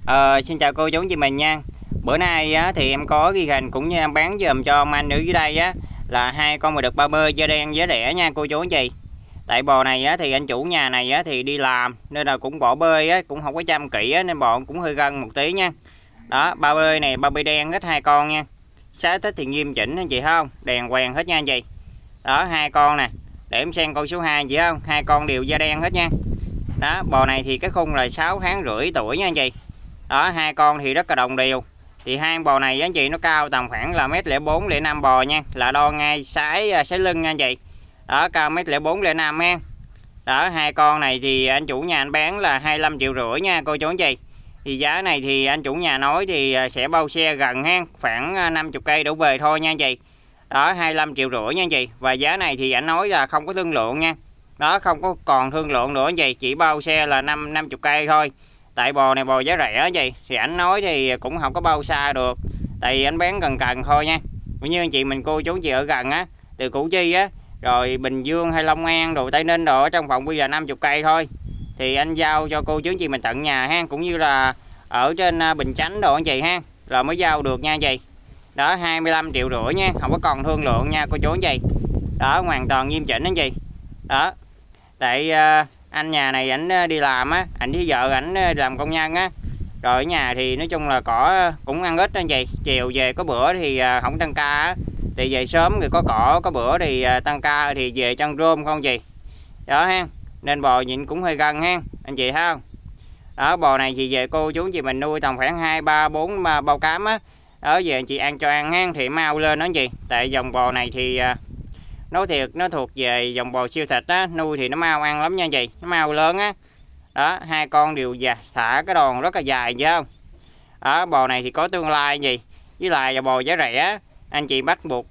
Xin chào cô chú chị mình nha. Bữa nay á, thì em có ghi hình cũng như em bán dùm cho ông anh ở dưới đây á, là hai con mà được 30 da đen giá rẻ nha cô chú anh chị. Tại bò này á, thì anh chủ nhà này á, thì đi làm nên là cũng bỏ bơi á, cũng không có chăm kỹ á, nên bò cũng hơi gân một tí nha. Đó, ba bơi này, ba bơi đen hết hai con nha. Xá thích thì nghiêm chỉnh anh chị thấy không? Đèn quèn hết nha anh chị. Đó, hai con nè. Để em xem con số 2 chị không? Hai con đều da đen hết nha. Đó, bò này thì cái khung là 6 tháng rưỡi tuổi nha anh chị. Đó, hai con thì rất là đồng đều. Thì hai con bò này anh chị nó cao tầm khoảng là 1,04 m 05 bò nha, là đo ngay sái lưng nha anh chị. Đó, cao 1,04 m 05 ha. Đó, hai con này thì anh chủ nhà anh bán là 25,5 triệu nha cô chú anh chị. Thì giá này thì anh chủ nhà nói thì sẽ bao xe gần ha, khoảng 50 cây đổ về thôi nha anh chị. Đó, 25,5 triệu nha anh chị. Và giá này thì anh nói là không có thương lượng nha. Đó, không có còn thương lượng nữa anh chị, chỉ bao xe là 50 cây thôi. Tại bò này bò giá rẻ gì thì anh nói thì cũng không có bao xa được, tại vì anh bán gần gần thôi nha. Cũng như anh chị mình cô chú chị ở gần á, từ Củ Chi á, rồi Bình Dương hay Long An đồ Tây Ninh đồ ở trong vòng bây giờ 50 cây thôi, thì anh giao cho cô chú chị mình tận nhà ha, cũng như là ở trên Bình Chánh đồ anh chị ha, rồi mới giao được nha anh chị. Đó, 25,5 triệu nha, không có còn thương lượng nha cô chú anh chị. Đó, hoàn toàn nghiêm chỉnh anh chị. Đó, tại anh nhà này ảnh đi làm á, ảnh với vợ ảnh làm công nhân á, rồi ở nhà thì nói chung là cỏ cũng ăn ít anh chị. Chiều về có bữa thì không tăng ca á, thì về sớm rồi có cỏ, có bữa thì tăng ca thì về chăn rôm không gì. Đó ha, nên bò nhịn cũng hơi gân ha anh chị thấy không. Đó, bò này thì về cô chú chị mình nuôi tầm khoảng 2, 3, 4 bao cám á. Đó, về anh chị ăn cho ăn ha thì mau lên đó anh chị. Tại dòng bò này thì nói thiệt nó thuộc về dòng bò siêu thịt á, nuôi thì nó mau ăn lắm nha anh chị, nó mau lớn á. Đó, hai con đều xả cái đòn rất là dài chứ không. Đó, bò này thì có tương lai gì, với lại là bò giá rẻ, anh chị bắt buộc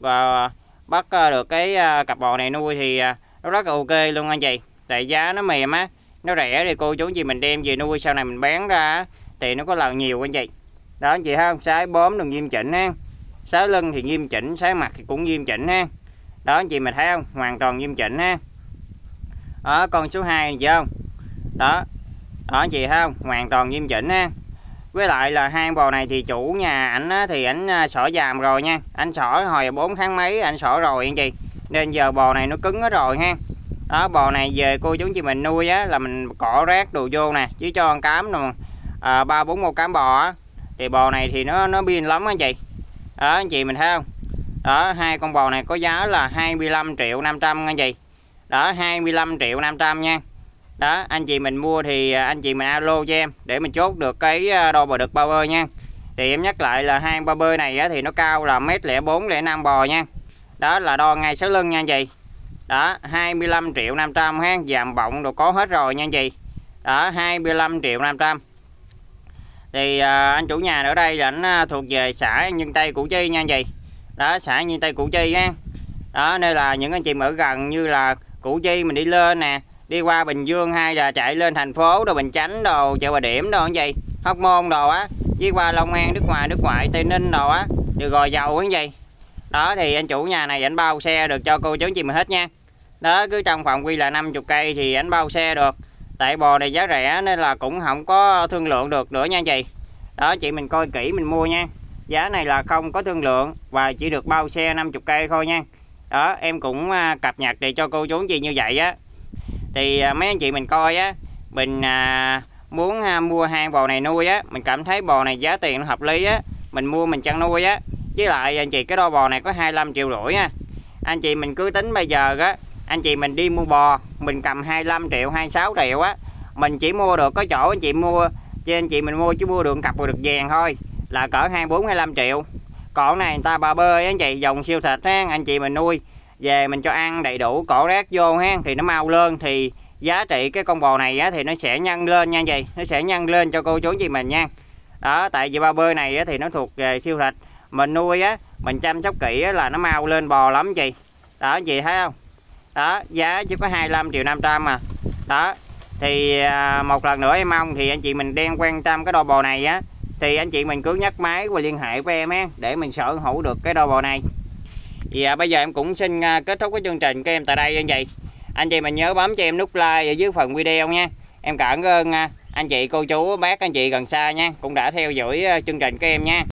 bắt được cái cặp bò này nuôi thì nó rất là ok luôn anh chị. Tại giá nó mềm á, nó rẻ thì cô chú chị mình đem về nuôi sau này mình bán ra thì nó có lời nhiều anh chị. Đó anh chị thấy không, sái bóm đừng nghiêm chỉnh ha, sái lưng thì nghiêm chỉnh, sái mặt thì cũng nghiêm chỉnh ha. Đó anh chị mình thấy không, hoàn toàn nghiêm chỉnh ha. Đó, con số 2 này chị không. Đó, đó anh chị thấy không, hoàn toàn nghiêm chỉnh ha. Với lại là hai bò này thì chủ nhà ảnh thì ảnh xỏ giàm rồi nha, anh xỏ hồi 4 tháng mấy anh xỏ rồi anh chị, nên giờ bò này nó cứng hết rồi ha. Đó, bò này về cô chú chị mình nuôi á là mình cỏ rác đồ vô nè, chứ cho ăn cám nè, 3-4 cám bò á, thì bò này thì nó biên lắm anh chị. Đó anh chị mình thấy không. Đó, hai con bò này có giá là 25,5 triệu anh chị. Đó, 25,5 triệu nha. Đó, anh chị mình mua thì anh chị mình alo cho em để mình chốt được cái đo bò đực ba bơi nha. Thì em nhắc lại là hai ba bơi này á, thì nó cao là 1,04 m 05 bò nha. Đó là đo ngay sái lưng nha anh chị. Đó, 25,5 triệu ha, dàm bọng đồ có hết rồi nha anh chị. Đó, 25,5 triệu. Thì anh chủ nhà ở đây là anh thuộc về xã Nhân Tây Củ Chi nha anh chị. Đó, xã Nhân Tây Củ Chi ha. Đó, nên là những anh chị ở gần như là Củ Chi mình đi lên nè, đi qua Bình Dương hay là chạy lên thành phố đồ Bình Chánh đồ, chợ Bà Điểm đồ anh chị, Hóc Môn đồ á, đi qua Long An nước ngoài Tây Ninh đồ á, từ Gò Dầu anh chị. Đó thì anh chủ nhà này anh bao xe được cho cô chú anh chị mình hết nha. Đó, cứ trong phạm vi là 50 cây thì anh bao xe được. Tại bò này giá rẻ nên là cũng không có thương lượng được nữa nha anh chị. Đó, chị mình coi kỹ mình mua nha. Giá này là không có thương lượng và chỉ được bao xe 50 cây thôi nha. Đó, em cũng cập nhật để cho cô chú anh chị như vậy á. Thì mấy anh chị mình coi á, mình muốn mua hai bò này nuôi á, mình cảm thấy bò này giá tiền nó hợp lý á, mình mua mình chăn nuôi á. Với lại anh chị cái đo bò này có 25,5 triệu nha. Anh chị mình cứ tính bây giờ á, anh chị mình đi mua bò, mình cầm 25 triệu, 26 triệu á, mình chỉ mua được có chỗ anh chị mua, cho anh chị mình mua chứ mua được cặp được vàng thôi là cỡ 24-25 triệu. Còn này người ta ba bơi anh chị, dòng siêu thịt ha, anh chị mình nuôi về mình cho ăn đầy đủ cỏ rác vô ha thì nó mau lên, thì giá trị cái con bò này á thì nó sẽ nhân lên nha anh chị, nó sẽ nhân lên cho cô chú chị mình nha. Đó, tại vì ba bơi này á thì nó thuộc về siêu thịt, mình nuôi á, mình chăm sóc kỹ á là nó mau lên bò lắm chị. Đó anh chị thấy không. Đó, giá chỉ có 25,5 triệu mà. Đó, thì một lần nữa em mong thì anh chị mình đang quan tâm cái đo bò này á, thì anh chị mình cứ nhấc máy và liên hệ với em á để mình sở hữu được cái đo bò này. Thì bây giờ em cũng xin kết thúc cái chương trình của em tại đây anh chị. Anh chị mình nhớ bấm cho em nút like ở dưới phần video nha. Em cảm ơn anh chị cô chú bác anh chị gần xa nha cũng đã theo dõi chương trình của em nha.